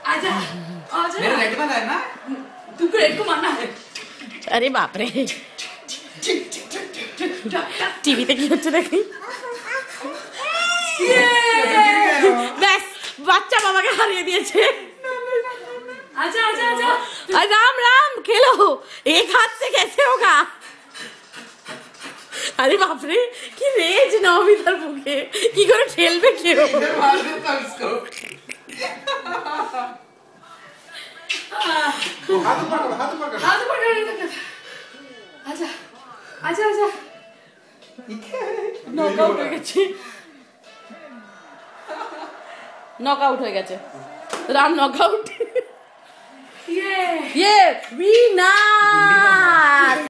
आजा आजा। मेरा रेड वाला है ना, तुमको रेड को मारना है। अरे बाप रे, টিভিতে কি হচ্ছে দেখি। ব্যাস বাচ্চা বাবাকে হারিয়ে দিয়েছে। आजा आजा आजा। राम राम खेलो, एक हाथ से कैसे होगा। अरे बाप रे কি রেজ নবিতার মুখে, কি করে ঠেলবে কেউ। इधर मार देता इसको। हाथ पकड़ हाथ पकड़ हाथ पकड़। आजा आजा आजा। নকআউট হয়ে গেছে, নকআউট হয়ে গেছে, রাম নকআউট। ये ये विनार।